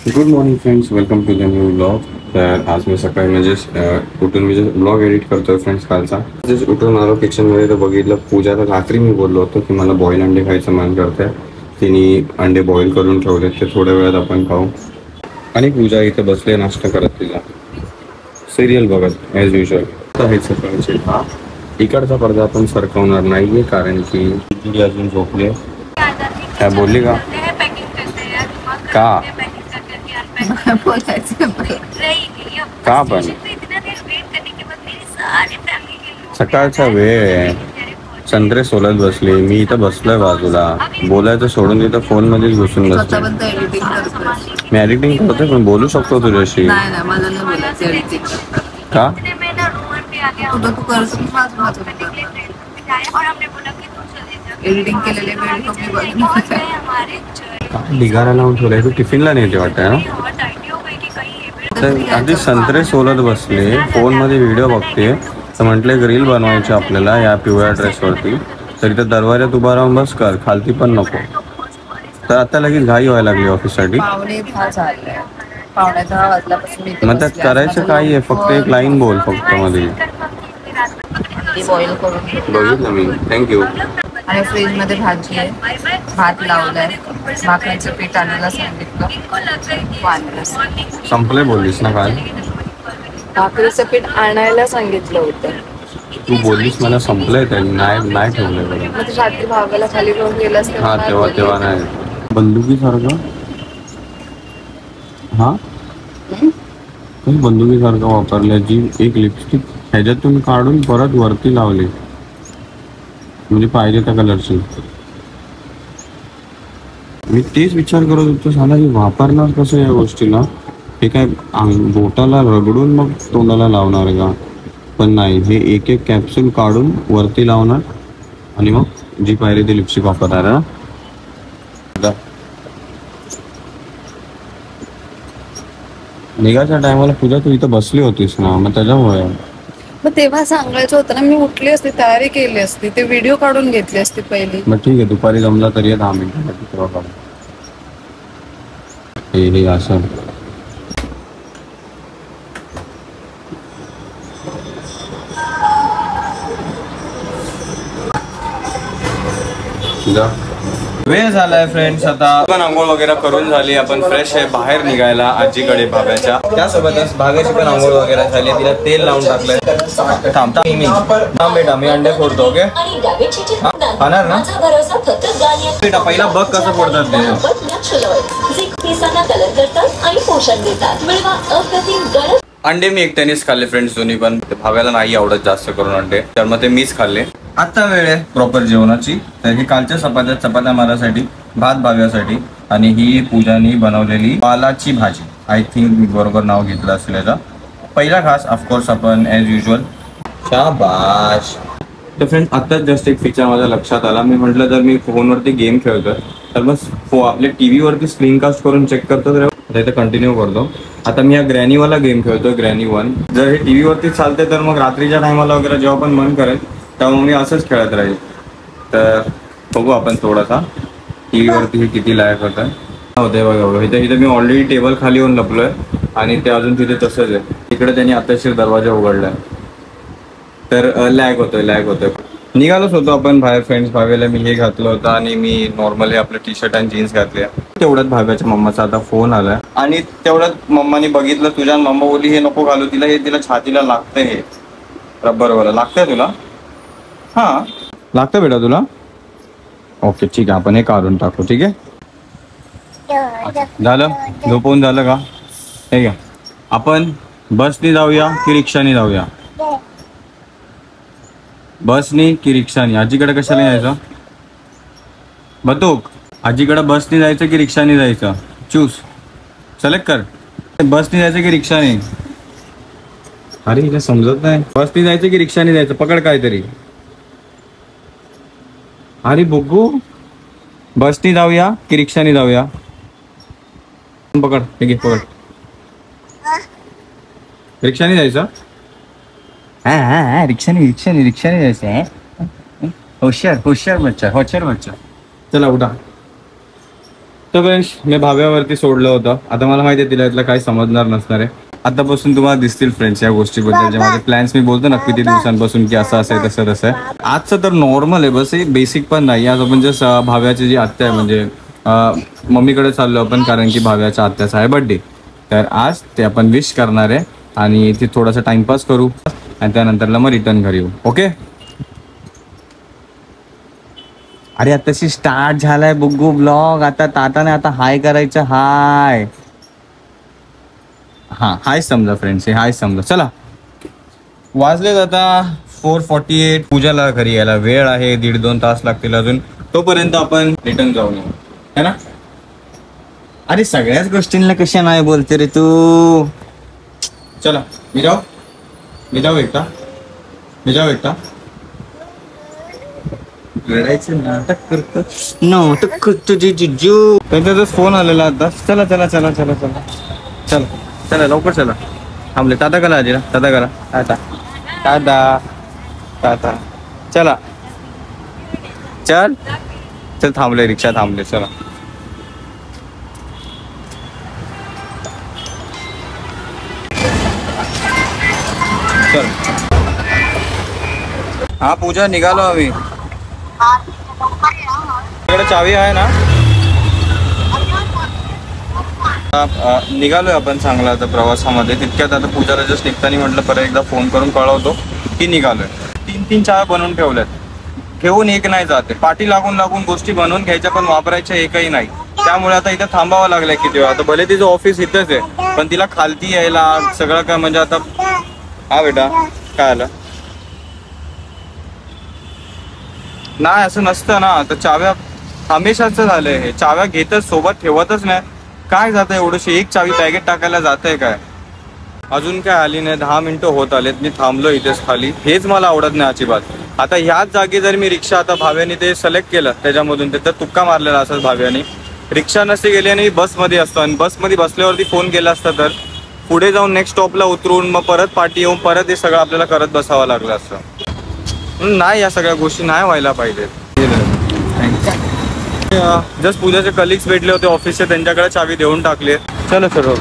Good morning friends, welcome to the new blog. तर आज मी सकाळी उठून ब्लॉग एडिट करतोय फ्रेंड्स. कालचा उठून आलो किचनमध्ये तर बघितलं पूजाला. रात्री मी बोललो होतो की मला बॉईल अंडे खायचं मन करतंय. तिने अंडे बॉईल करून ठेवले, ते थोड्या वेळात आपण खाऊ. आणि पूजा इथे बसले नाश्ता करत, तिला सिरियल बघत ॲज युजल आहे सकाळचे. हा इकडचा पडदा आपण सरकवणार नाहीये कारण की ती अजून झोपली. काय बोलली का? का पण सकाळचा वेळ आहे, संत्रे सोलत बसले, मी इथं बसलोय बाजूला. बोलायचं सोडून इथं फोन मध्येच घुसून बसले. मी एडिटिंग करतोय पण बोलू शकतो तुझ्याशी. का एडिटिंग केलेले ढिगारा लावून ठेवलाय? तू टिफिनला नेते वाटतं ना? तर आधी संत्रे सोलत बसले, फोन मध्ये व्हिडिओ बघते, तर म्हटले रील बनवायची आपल्याला या पिवळ्या ड्रेसवरती. तर इथं दरवाज्यात उभा राहून बस कर, खालती पण नको. तर आता लगेच घाई व्हायला लागली ऑफिससाठी. मग त्यात करायचं काही आहे, फक्त एक लाईन बोल फक्त मध्ये. बघितलं मी, थँक्यू. आणि फ्रीज मध्ये भाजी आहे, भात लावलाय, भाकरीचं पीठ आणायला सांगितलं. संपले बोललीस ना काल? भाकरीचं पीठ आणायला सांगितलं होतं. तू बोललीस मला संपलंय, ते नाही ठेवलंय. मग ते रात्री भावाला खाली घेऊन गेलास हा तेव्हा नाही. बंदुकीसारखं हा बंदुकीसारखं वापरलंय. जी एक लिपस्टिक ह्याच्यातून काढून परत वरती लावली, म्हणजे पाहिजे त्या कलरची. मी तेच विचार करत होतो, साला हे वापरणार कसं या गोष्टीला? हे काय बोटाला रगडून मग तोंडाला लावणार आहे का? पण नाही, हे एक एक कॅप्सूल काढून वरती लावणार आणि मग जी पाहिजे ती लिपस्टिक वापरणार आहे ना. निघायच्या टायमाला पूजा तू इथं बसली होतीस ना, मग त्याच्यामुळे. मग तेव्हा सांगायचं होतं ना, मी उठली असती, तयारी केली असती, ते व्हिडिओ काढून घेतली असती पहिली. मग ठीक आहे, दुपारी जमला तरी 10 मिनिटं हे असं. वेळ झालाय फ्रेंड्स, आता आपण आंघोळ वगैरे करून झाली, आपण फ्रेश आहे, बाहेर निघायला आजीकडे भाव्याच्या. त्यासोबतच भाव्याची पण आंघोळ वगैरे झाली, तिला तेल लावून टाकलंय. थांब बेटा, मी अंडे फोडतो. ओके, खाणार ना बेटा? पहिला बघ कसं फोडतात ते. अंडे मी एकट्यानेच खाल्ले फ्रेंड्स, दोन्ही पण. भाव्याला नाही आवडत जास्त करून अंडे, तर मग ते मीच खाल्ले. आता वेळ आहे प्रॉपर जेवणाची. तर ही कालच्या चपात्या माझ्यासाठी, भात भाव्यासाठी, आणि ही पूजानी बनवलेली पालाची भाजी. आय थिंक मी बरोबर नाव घेतलं असेल याचा. पहिला घास ऑफकोर्स आपण ॲज युजल. शाबाश. तर फ्रेंड्स, आत्ताच जस्ट एक फीचर माझ्या लक्षात आला. मी म्हटलं जर मी फोनवरती गेम खेळतोय तर बस आपल्या टीव्ही वरती स्क्रीन कास्ट करून चेक करतो. तर इथे कंटिन्यू करतो. आता मी हा ग्रॅनीवाला गेम खेळतोय, ग्रॅनी 1. जर हे टीव्ही वरती चालते तर मग रात्रीच्या टायमाला वगैरे जेव्हा पण मन करेल तेव्हा मी असंच खेळत राहील. तर बघू आपण थोडासा टीव्ही वरती हे किती लायक होतं. होते बघा, इथे मी ऑलरेडी टेबल खाली येऊन लपलोय आणि ते अजून तिथे तसंच आहे. तिकडे त्यांनी आताशीर दरवाजा उघडलाय, तर लॅग होतोय. निघालोच होतो आपण बाहेर फ्रेंड्स. भाव्याला मी हे घातलं होतं आणि मी नॉर्मली आपलं टी शर्ट आणि जीन्स घातले. तेवढ्यात भाव्याच्या मम्माचा आता फोन आलाय आणि तेवढ्यात मम्माने बघितलं तुझ्या. मम्मा बोलली हे नको घालू तिला, हे तिला छातीला लागतंय. हे रब्बरवाला लागतंय तुला? हा लागतं बेटा तुला? ओके ठीक आहे, आपण हे काढून टाकू. ठीक आहे, झालं झोपवून झालं का? हे घ्या, आपण बसनी जाऊया की रिक्षाने जाऊया? बसनी की रिक्षाने? आजीकडे कशाला यायचं बतूक? आजीकडे बसनी जायचं की रिक्षाने जायचं? चूज, सिलेक्ट कर. बसनी जायचं की रिक्षाने? अरे हिला समजत नाही. बसनी जायचं की रिक्षाने जायचं? पकड काहीतरी. अरे बघू, बसनी जाऊया की रिक्षाने जाऊया? पकड, ठीक आहे पकड. रिक्षाने जायचं? हा रिक्षाने जायचं आहे. होशियार बच्चा. चला उठा. तर फ्रेंड्स मी भाव्यावरती सोडलं होतं. आता मला माहिती आहे तिला यातलं काही समजणार नसणार आहे. आतापासून तुम्हाला दिसतील फ्रेंड्स या गोष्टीबद्दल जे माझे प्लॅन्स मी बोलतो ना किती दिवसांपासून की असं आहे तसं आहे. आजचं तर नॉर्मल आहे, बस हे बेसिक पण नाही. आज आपण जस्ट भाव्याची जी आत्या आहे म्हणजे मम्मीकडे चाललो आपण कारण की भाव्याच्या आत्याचा आहे बर्थडे. तर आज ते आपण विश करणार आहे आणि इथे थोडासा टाइमपास करू आणि त्यानंतरला मग रिटर्न घरी येऊ. ओके. अरे आताशी स्टार्ट झालाय बुग्गू ब्लॉग. आता ताताने आता हाय करायचं. हाय हा हाय समजा फ्रेंड्स, हे हाय समजा. चला वाजलेत आता 4:48. पूजाला घरी यायला वेळ आहे, 1.5-2 तास लागतील अजून. तोपर्यंत आपण रिटर्न जाऊन येऊ है ना. अरे सगळ्याच गोष्टींना कशा नाही बोलते रे तू. चला मी जाऊ एकटा. लढायचं नाटक करतो जिजू. त्यांचाच फोन आलेला आता. चला लवकर चला. थांबले ताता कला आजीला. ताता चला चल थांबले, रिक्षा थांबले. चला चल. हा पूजा निघालो आम्ही. तुझ्याकडे चावी आहे ना. निघालोय आपण चांगला आता प्रवासामध्ये. तितक्यात आता पूजाला जस्ट निघताना म्हटलं परत एकदा फोन करून कळवतो की निघालोय. 3 चहा बनवून ठेवल्यात. घेऊन एक नाही जाते. पाठी लागून गोष्टी बनवून घ्यायच्या पण वापरायच्या एकही नाही. त्यामुळे आता इथं थांबावं लागलंय किती वेळा. आता भले तिचं ऑफिस इथंच आहे पण तिला खालती यायला सगळं काय म्हणजे आता. हा बेटा काय आलं नाही असं नसतं ना. तर चाव्या हमेशाच झालंय हे. चाव्या घेतच सोबत ठेवतच नाही. काय जात आहे एवढंशी एक चावी बॅगेत टाकायला जात आहे काय. अजून काय आली नाही. 10 मिनिटं होत आलेत. मी थांबलो इथेच खाली. हेच मला आवडत नाही अजिबात. आता ह्याच जागी जर मी रिक्षा आता भाव्याने ते सिलेक्ट केलं त्याच्यामधून तर तुक्का मारलेला असंच भाव्याने. रिक्षा नसते गेली आणि बसमध्ये असतो आणि बसमध्ये बसल्यावरती फोन केला असता तर पुढे जाऊन नेक्स्ट स्टॉपला उतरून मग परत पाठी येऊन परत हे सगळं आपल्याला करत बसावं लागलं असतं. नाही या सगळ्या गोष्टी नाही व्हायला पाहिजेत. जस्ट पूजाचे कलिग्स भेटले होते ऑफिसचे, त्यांच्याकडे चावी देऊन टाकली. चलो चलो.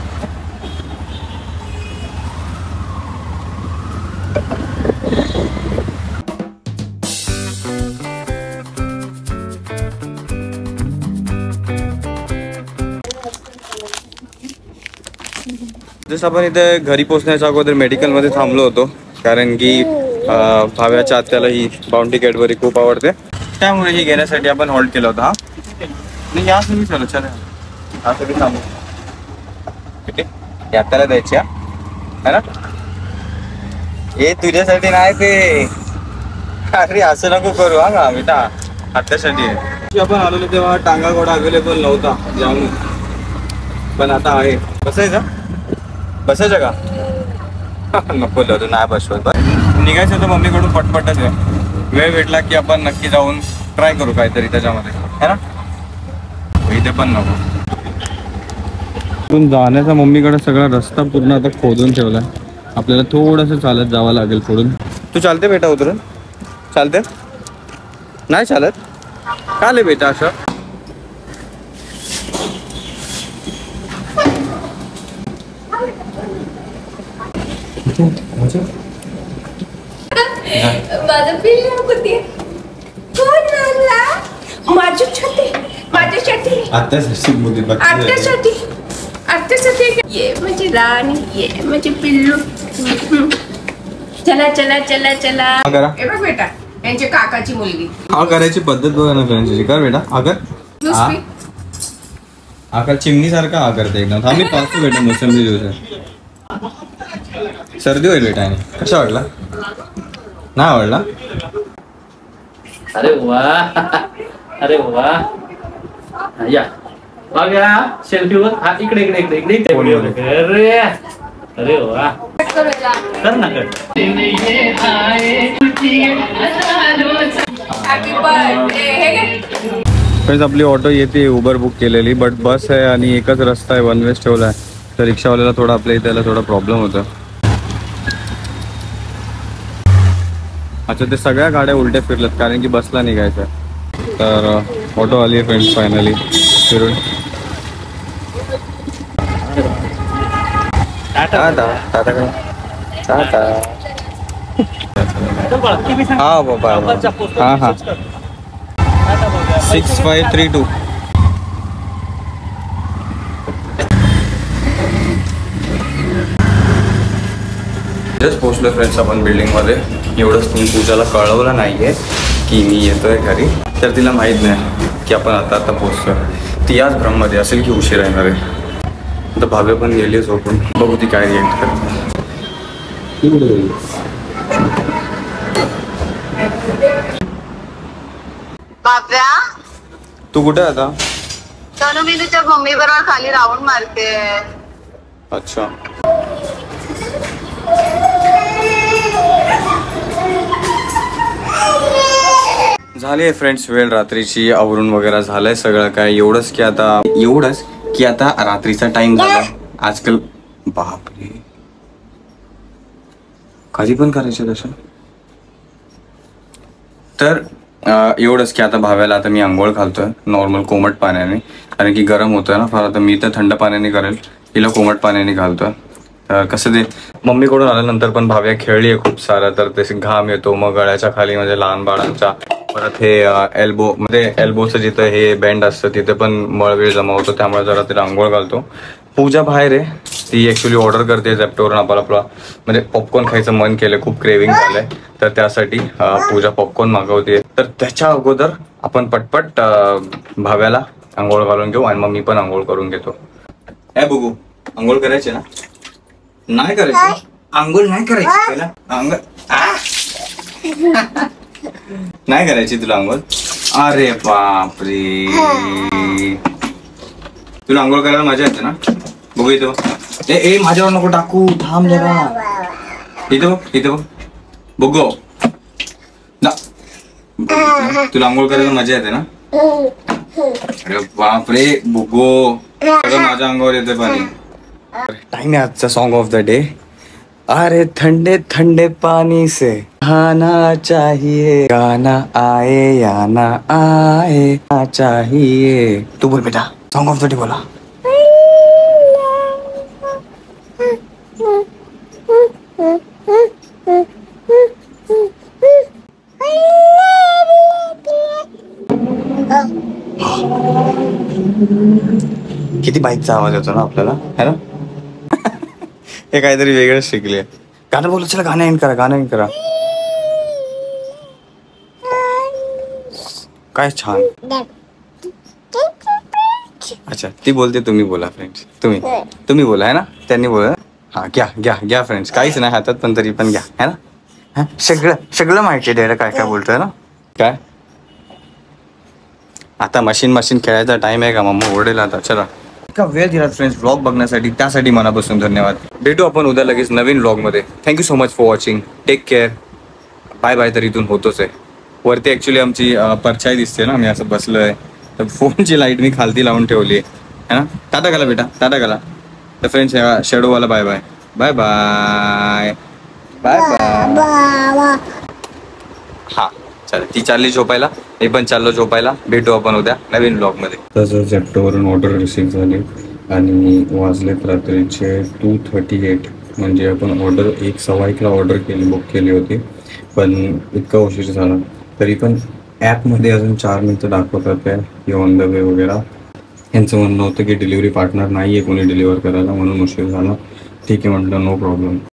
जस्ट आपण इथे घरी पोहोचण्याच्या अगोदर मेडिकलमध्ये थांबलो होतो कारण की भाव्याच्या आत्याला ही बाउंटी कॅडबरी खूप आवडते. त्यामुळे ही घेण्यासाठी आपण हॉल्ट केला होता. हा नाही या सगळी चलो चला हा सगळी थांबू. ठीक आहे आत्याला द्यायची है ना. हे तुझ्यासाठी नाही ते. अरे असं नको करू हा का बेटा. आत्यासाठी आहे. आपण आलेलो तेव्हा टांगा घोडा अवेलेबल नव्हता जाऊन पण आता आहे. बसायचं का नको जाऊ नाही बसवत. निघायचं तर मम्मीकडून पटपटच आहे. वेळ भेटला की आपण नक्की जाऊन ट्राय करू काहीतरी त्याच्यामध्ये है ना. इथे पण नको. इथून जाण्याचा मम्मीकडे सगळा रस्ता पूर्ण आता खोदून ठेवलाय. आपल्याला थोडंसं चालत जावं लागेल पुढून. तू चालते बेटा उतरून. चालते नाही चालत का ले बेटा असं. माझं पिल्लू कुठे. कोण आणला. माझ्यासाठी आत्यासाठी ये म्हणजे राणी ये म्हणजे पिल्लू. चला चला चला चला. हे बघ बेटा यांच्या काकाची मुलगी. हा करायची पद्धत बघा ना फ्रेंड्स. कर बेटा आगर. आकार चिमणी सारखा हा करते एकदम. आम्ही पाहतो बेटा मोसंबी दिवस. सर्दी होईल बेटा. कशा वाटला. नाही आवडला. अरे वा अरे वा. या बघा सेल्फीवर. हा इकडे इकडे इकडे इकडे. अरे अरे वा कर ना कर. आपली ऑटो येते उबर बुक केलेली बट बस आहे आणि एकच रस्ता आहे. वन वेज ठेवला आहे तर रिक्षावाल्याला थोडा आपल्या इथं थोडा प्रॉब्लेम होता. अच्छा ते सगळ्या गाड्या उलट्या फिरल्यात कारण की बसला निघायचं. तर ऑटो आली आहे फ्रेंड्स फायनली. फिरून टाटा टाटा काय टाटा हा बाबा हा हा 6532 जस्ट पोहोचलो फ्रेंड्स आपण बिल्डिंगमध्ये. एवढंच तुम्ही पूजाला कळवलं नाही आहे की मी येतोय घरी, तर तिला माहीत नाही की आपण आता पोहोचतो. ती आज भ्रममध्ये असेल की उशीर येणार आहे. तर भावे पण गेली झोपून, बघू ती काय रिएक्ट करते. बाप्या तू कुठे आहे आता? तनु मी तुझ्या मम्मी बरोबर खाली राऊंड मारते. अच्छा झाली फ्रेंड्स वेळ रात्रीची, आवरून वगैरे झालंय सगळं काय. एवढंच की आता रात्रीचा टाइम झाला. आजकाल बापरे कधी पण करायचे तसं. तर एवढंच की आता भाव्याला आता मी आंघोळ घालतोय नॉर्मल कोमट पाण्याने, कारण की गरम होतोय ना फार. आता मी तर थंड पाण्याने करेल, तिला कोमट पाण्याने घालतोय. तर कसं ते मम्मीकडून आल्यानंतर पण भाव्या खेळली आहे खूप सारं, तर तसे घाम येतो. मग गळ्याच्या खाली म्हणजे लहान बाळांच्या, परत हे एल्बो मध्ये एल्बोचं जिथं हे बँड असतं तिथे पण मळवेळ जमा होतो, त्यामुळे जरा तिला आंघोळ घालतो. पूजा बाहेर आहे, ती ॲक्च्युली ऑर्डर करते झेप्टोवरून. आपला म्हणजे पॉपकॉर्न खायचं मन केलं, खूप क्रेविंग झालंय, तर त्यासाठी पूजा पॉपकॉर्न मागवते. तर त्याच्या अगोदर आपण पटपट भाव्याला आंघोळ घालून घेऊ आणि मग मी पण आंघोळ करून घेतो. ए बघू, आंघोळ करायची ना? नाही करायची आंघोळ, नाही करायची तुला आंघोळ? नाही करायची तुला आंघोळ? अरे बापरे, तुला आंघोळ करायला मजा येते ना? बघू इथं बघ. ए माझ्यावर नको टाकू, थांब जरा. इथं बघ, इथं बघ, बघू ना. तुला आंघोळ करायला मजा येते ना? अरे बापरे बघू, सगळं माझ्या अंगावर येते पाणी. टाइम है आजचा सॉन्ग ऑफ द डे. अरे ठंडे ठंडे पानी से नहाना चाहिए, गाना आए या ना आए चाहिए. तू बोल बेटा, सॉन्ग ऑफ द डे बोला. किती बाईकचा आवाज येतो ना आपल्याला, है ना? हे काहीतरी वेगळंच शिकले. गाणं बोलू, चला गाणं एंड करा, गाणं एंड करा. काय छान. अच्छा ती बोलते, तुम्ही बोला फ्रेंड्स. तुम्ही बोला, है ना? त्यांनी बोला. हा घ्या घ्या घ्या फ्रेंड्स, काहीच नाही हातात पण तरी पण घ्या, है ना? सगळं माहिती आहे काय काय बोलतोय ना. काय आता मशीन खेळायचा टाइम आहे का? मम्मा ओरडेल आता. चला, इतका वेळ दिला फ्रेंड्स व्लॉग बघण्यासाठी, त्यासाठी मनापासून धन्यवाद. भेटू आपण उद्या लगेच नवीन व्लॉगमध्ये. Thank you so much for watching. Take care. Bye bye. तर इथून होतोच आहे. वरती ॲक्च्युली आमची परछाई दिसते ना, मी असं बसलो आहे, तर फोनची लाईट मी खालती लावून ठेवली आहे ना. टाटा घाला बेटा, टाटा घाला. तर फ्रेंड्स शेडोवाला bye bye. Bye bye bye bye. हा चला, ती चालली झोपायला, मी पण चाललो झोपायला. भेटू आपण उद्या नवीन ब्लॉगमध्ये. तसं झेप्टोवरून ऑर्डर रिसीव्ह झाली आणि वाजलेत रात्रीचे 2:38. म्हणजे आपण ऑर्डर 1:15 ऑर्डर बुक केली होती, पण इतका उशीर झाला. तरी पण ॲपमध्ये अजून 4 मिनिटं दाखवतात आहे की ऑन द वे वगैरे. यांचं म्हणणं होतं की डिलिव्हरी पार्टनर नाही आहे कोणी डिलिव्हर करायला, म्हणून उशीर झाला. ठीक आहे म्हटलं, नो प्रॉब्लेम.